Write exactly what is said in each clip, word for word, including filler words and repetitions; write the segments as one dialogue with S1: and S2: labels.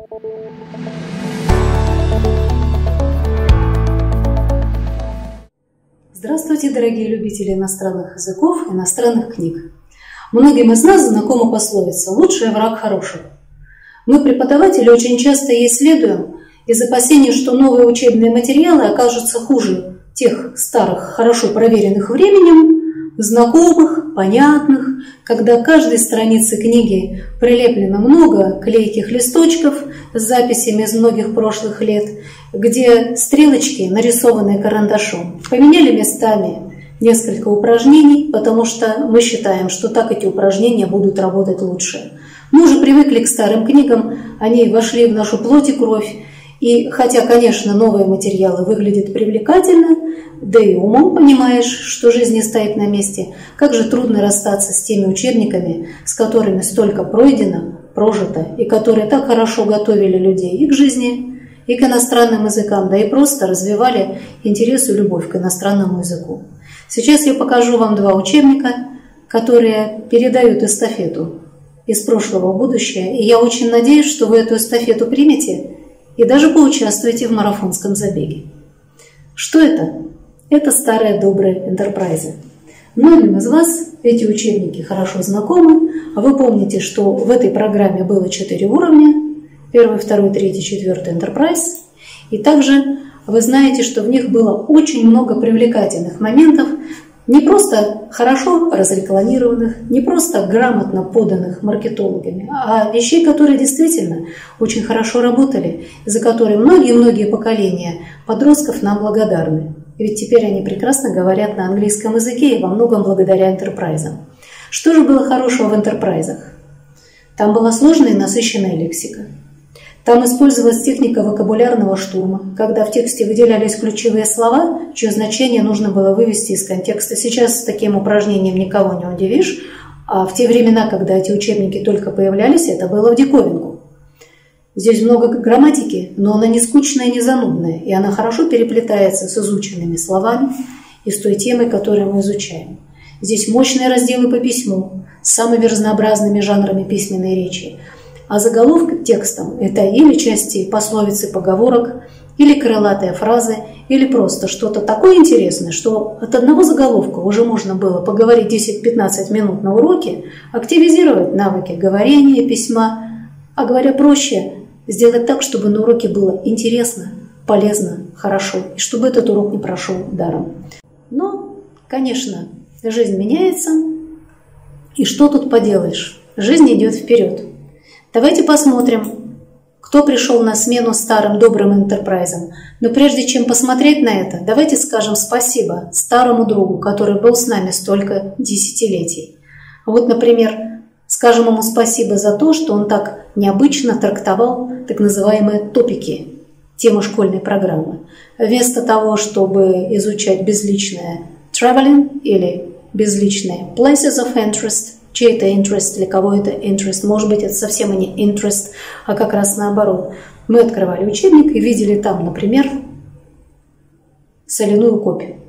S1: Здравствуйте, дорогие любители иностранных языков, иностранных книг. Многим из нас знакома пословица «лучший враг хорошего». Мы, преподаватели, очень часто ей следуем из опасения, что новые учебные материалы окажутся хуже тех старых, хорошо проверенных временем, знакомых, понятных, когда к каждой странице книги прилеплено много клейких листочков с записями из многих прошлых лет, где стрелочки, нарисованные карандашом, поменяли местами несколько упражнений, потому что мы считаем, что так эти упражнения будут работать лучше. Мы уже привыкли к старым книгам, они вошли в нашу плоть и кровь, и хотя, конечно, новые материалы выглядят привлекательно, да и умом понимаешь, что жизнь не стоит на месте, как же трудно расстаться с теми учебниками, с которыми столько пройдено, прожито, и которые так хорошо готовили людей и к жизни, и к иностранным языкам, да и просто развивали интерес и любовь к иностранному языку. Сейчас я покажу вам два учебника, которые передают эстафету из прошлого в будущее, и я очень надеюсь, что вы эту эстафету примете и даже поучаствуете в марафонском забеге. Что это? Это старые добрые энтерпрайзы. Многим из вас эти учебники хорошо знакомы, а вы помните, что в этой программе было четыре уровня: первый, второй, третий, четвертый энтерпрайз. И также вы знаете, что в них было очень много привлекательных моментов, не просто хорошо разрекламированных, не просто грамотно поданных маркетологами, а вещей, которые действительно очень хорошо работали, за которые многие-многие поколения подростков нам благодарны. Ведь теперь они прекрасно говорят на английском языке и во многом благодаря энтерпрайзам. Что же было хорошего в энтерпрайзах? Там была сложная и насыщенная лексика. Там использовалась техника вокабулярного штурма, когда в тексте выделялись ключевые слова, чье значение нужно было вывести из контекста. Сейчас с таким упражнением никого не удивишь, а в те времена, когда эти учебники только появлялись, это было в диковинку. Здесь много грамматики, но она не скучная и не занудная, и она хорошо переплетается с изученными словами и с той темой, которую мы изучаем. Здесь мощные разделы по письму с самыми разнообразными жанрами письменной речи. А заголовок к текстам – это или части пословицы, поговорок, или крылатые фразы, или просто что-то такое интересное, что от одного заголовка уже можно было поговорить десять-пятнадцать минут на уроке, активизировать навыки говорения, письма, а говоря проще, сделать так, чтобы на уроке было интересно, полезно, хорошо, и чтобы этот урок не прошел даром. Но, конечно, жизнь меняется, и что тут поделаешь? Жизнь идет вперед. Давайте посмотрим, кто пришел на смену старым добрым энтерпрайзам. Но прежде чем посмотреть на это, давайте скажем спасибо старому другу, который был с нами столько десятилетий. Вот, например, скажем ему спасибо за то, что он так необычно трактовал так называемые топики, темы школьной программы. Вместо того, чтобы изучать безличное traveling или безличные places of interest, чей это interest, для кого это interest, может быть, это совсем и не interest, а как раз наоборот. Мы открывали учебник и видели там, например, соляную копию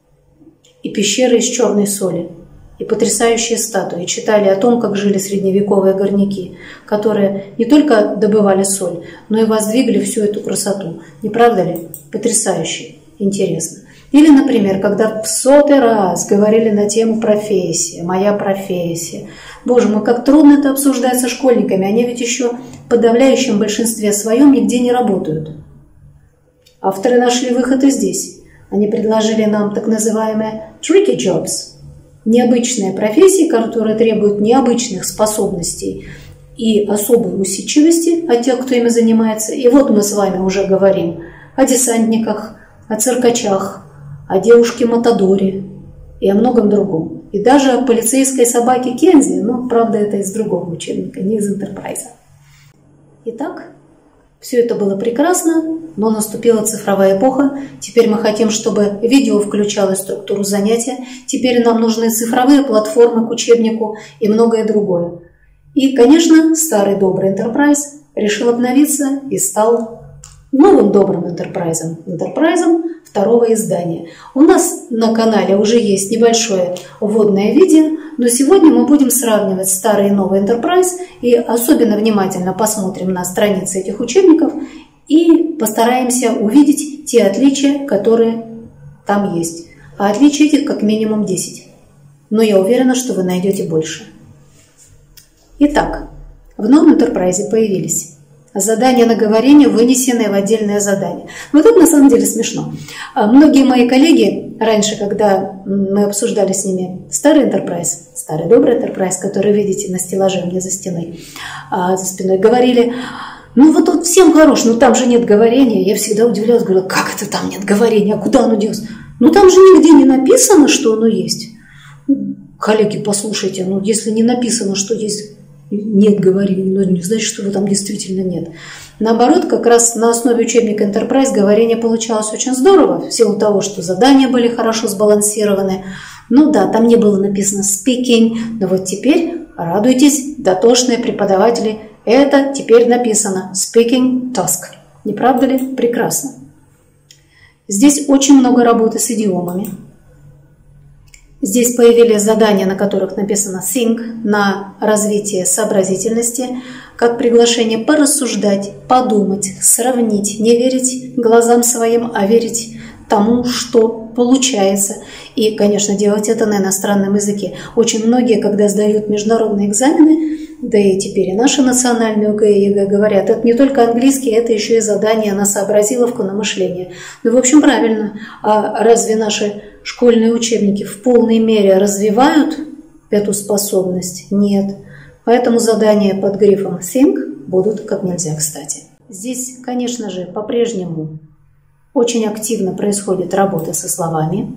S1: и пещеры из черной соли, и потрясающие статуи, читали о том, как жили средневековые горняки, которые не только добывали соль, но и воздвигли всю эту красоту. Не правда ли? Потрясающе, интересно. Или, например, когда в сотый раз говорили на тему профессия, моя профессия. Боже мой, как трудно это обсуждать со школьниками, они ведь еще в подавляющем большинстве своем нигде не работают. Авторы нашли выход и здесь. Они предложили нам так называемые tricky jobs, необычные профессии, которые требуют необычных способностей и особой усидчивости от тех, кто ими занимается. И вот мы с вами уже говорим о десантниках, о циркачах, о девушке-матадоре и о многом другом. И даже о полицейской собаке Кензи, но, правда, это из другого учебника, не из энтерпрайза. Итак, все это было прекрасно, но наступила цифровая эпоха. Теперь мы хотим, чтобы видео включалось в структуру занятия. Теперь нам нужны цифровые платформы к учебнику и многое другое. И, конечно, старый добрый энтерпрайз решил обновиться и стал новым добрым энтерпрайзом, энтерпрайзом второго издания. У нас на канале уже есть небольшое вводное видео, Но сегодня мы будем сравнивать старый и новый Enterprise и особенно внимательно посмотрим на страницы этих учебников и постараемся увидеть те отличия, которые там есть. А отличий этих как минимум десять. Но я уверена, что вы найдете больше. Итак, в новом Enterprise появились задания на говорение, вынесенные в отдельное задание. Вот это на самом деле смешно. Многие мои коллеги раньше, когда мы обсуждали с ними старый Enterprise, старый добрый Enterprise, который видите на стеллаже у меня за стеной, за спиной, говорили: ну вот тут всем хорош, но там же нет говорения. Я всегда удивлялась, говорила: как это там нет говорения, а куда оно делось? Ну там же нигде не написано, что оно есть. Коллеги, послушайте, ну если не написано, что есть, нет говорения, но не значит, что его там действительно нет. Наоборот, как раз на основе учебника Enterprise говорение получалось очень здорово, в силу того, что задания были хорошо сбалансированы. Ну да, там не было написано speaking, но вот теперь, радуйтесь, дотошные преподаватели, это теперь написано speaking task. Не правда ли? Прекрасно. Здесь очень много работы с идиомами. Здесь появились задания, на которых написано think, на развитие сообразительности, как приглашение порассуждать, подумать, сравнить, не верить глазам своим, а верить тому, что получается. И, конечно, делать это на иностранном языке. Очень многие, когда сдают международные экзамены, да и теперь и наши национальные ОГЭ и ЕГЭ говорят, это не только английский, это еще и задание на сообразиловку, на мышление. Ну, в общем, правильно. А разве наши школьные учебники в полной мере развивают эту способность? Нет. Поэтому задания под грифом think будут как нельзя кстати. Здесь, конечно же, по-прежнему очень активно происходит работа со словами.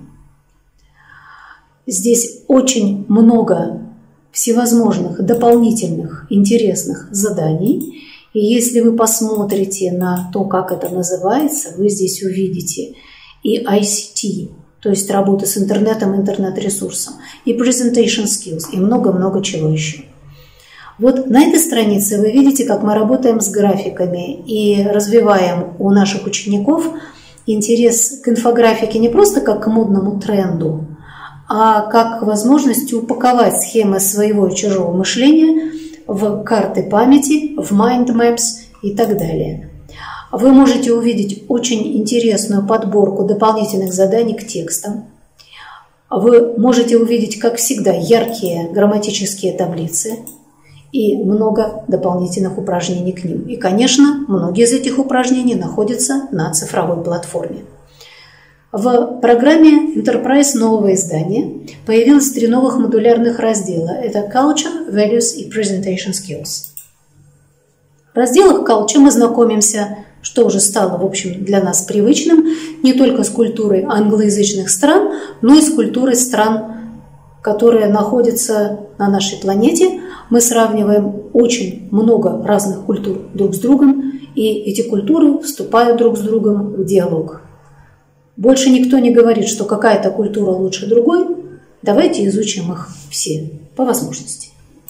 S1: Здесь очень много всевозможных дополнительных интересных заданий. И если вы посмотрите на то, как это называется, вы здесь увидите и ай си ти, то есть работа с интернетом, интернет-ресурсом, и presentation skills, и много-много чего еще. Вот на этой странице вы видите, как мы работаем с графиками и развиваем у наших учеников интерес к инфографике не просто как к модному тренду, а как к возможности упаковать схемы своего и чужого мышления в карты памяти, в mind maps и так далее. Вы можете увидеть очень интересную подборку дополнительных заданий к текстам. Вы можете увидеть, как всегда, яркие грамматические таблицы и много дополнительных упражнений к ним. И, конечно, многие из этих упражнений находятся на цифровой платформе. В программе Enterprise нового издания появилось три новых модулярных раздела. Это Culture, Values и Presentation Skills. В разделах Culture мы знакомимся, что уже стало, в общем, для нас привычным, не только с культурой англоязычных стран, но и с культурой стран, которые находятся на нашей планете. Мы сравниваем очень много разных культур друг с другом, и эти культуры вступают друг с другом в диалог. Больше никто не говорит, что какая-то культура лучше другой. Давайте изучим их все по возможности.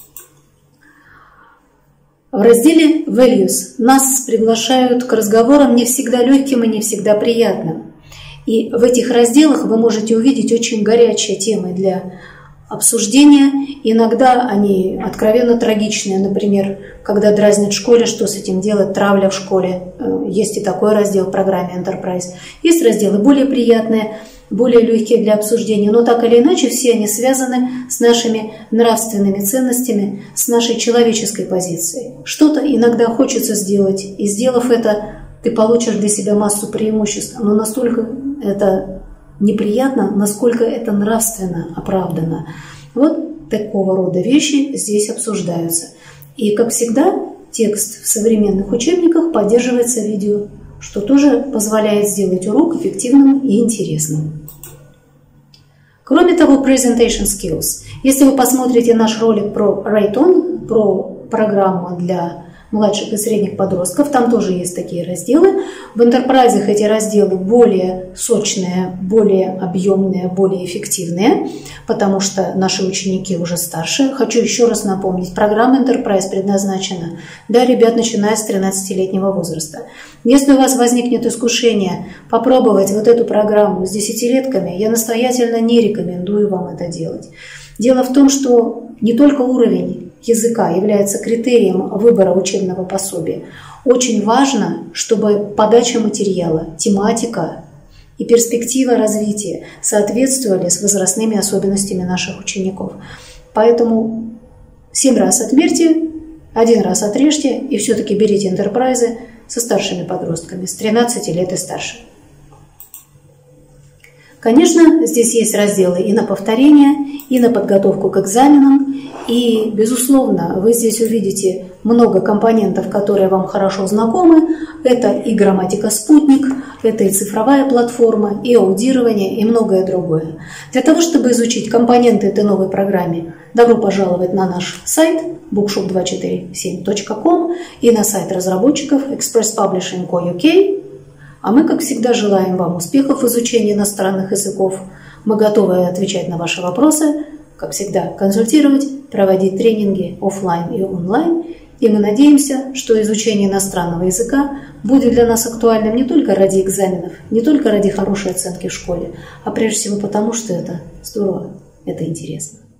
S1: В разделе Values нас приглашают к разговорам не всегда легким и не всегда приятным. И в этих разделах вы можете увидеть очень горячие темы для обсуждения. Иногда они откровенно трагичные. Например, когда дразнят в школе, что с этим делать, травля в школе. Есть и такой раздел в программе Enterprise. Есть разделы более приятные, более легкие для обсуждения. Но так или иначе все они связаны с нашими нравственными ценностями, с нашей человеческой позицией. Что-то иногда хочется сделать, и сделав это, ты получишь для себя массу преимуществ. Но настолько это неприятно, насколько это нравственно оправдано. Вот такого рода вещи здесь обсуждаются. И, как всегда, текст в современных учебниках поддерживается видео, что тоже позволяет сделать урок эффективным и интересным. Кроме того, Presentation Skills. Если вы посмотрите наш ролик про Write-On, про программу для младших и средних подростков, там тоже есть такие разделы. В Enterprise эти разделы более сочные, более объемные, более эффективные, потому что наши ученики уже старше. Хочу еще раз напомнить, программа Enterprise предназначена для ребят, начиная с тринадцатилетнего возраста. Если у вас возникнет искушение попробовать вот эту программу с десятилетками, я настоятельно не рекомендую вам это делать. Дело в том, что не только уровень языка является критерием выбора учебного пособия. Очень важно, чтобы подача материала, тематика и перспектива развития соответствовали с возрастными особенностями наших учеников. Поэтому семь раз отмерьте, один раз отрежьте и все-таки берите интерпрайзы со старшими подростками, с тринадцати лет и старше. Конечно, здесь есть разделы и на повторение, и на подготовку к экзаменам. И, безусловно, вы здесь увидите много компонентов, которые вам хорошо знакомы. Это и грамматика «Спутник», это и цифровая платформа, и аудирование, и многое другое. Для того, чтобы изучить компоненты этой новой программы, добро пожаловать на наш сайт bookshop два четыре семь точка ком и на сайт разработчиков экспресс паблишинг точка ко ю кей. А мы, как всегда, желаем вам успехов в изучении иностранных языков. Мы готовы отвечать на ваши вопросы, как всегда, консультировать, проводить тренинги офлайн и онлайн. И мы надеемся, что изучение иностранного языка будет для нас актуальным не только ради экзаменов, не только ради хорошей оценки в школе, а прежде всего потому, что это здорово, это интересно.